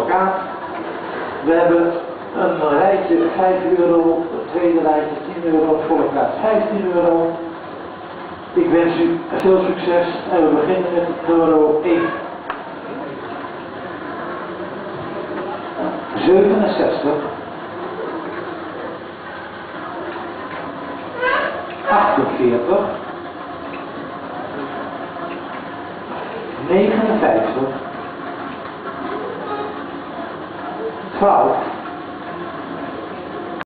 advocaat. We hebben een rijtje 5 euro, het tweede rijtje 10 euro, voor elkaar 15 euro. Ik wens u veel succes en we beginnen met nummer 1. 67. 48. 59. 12.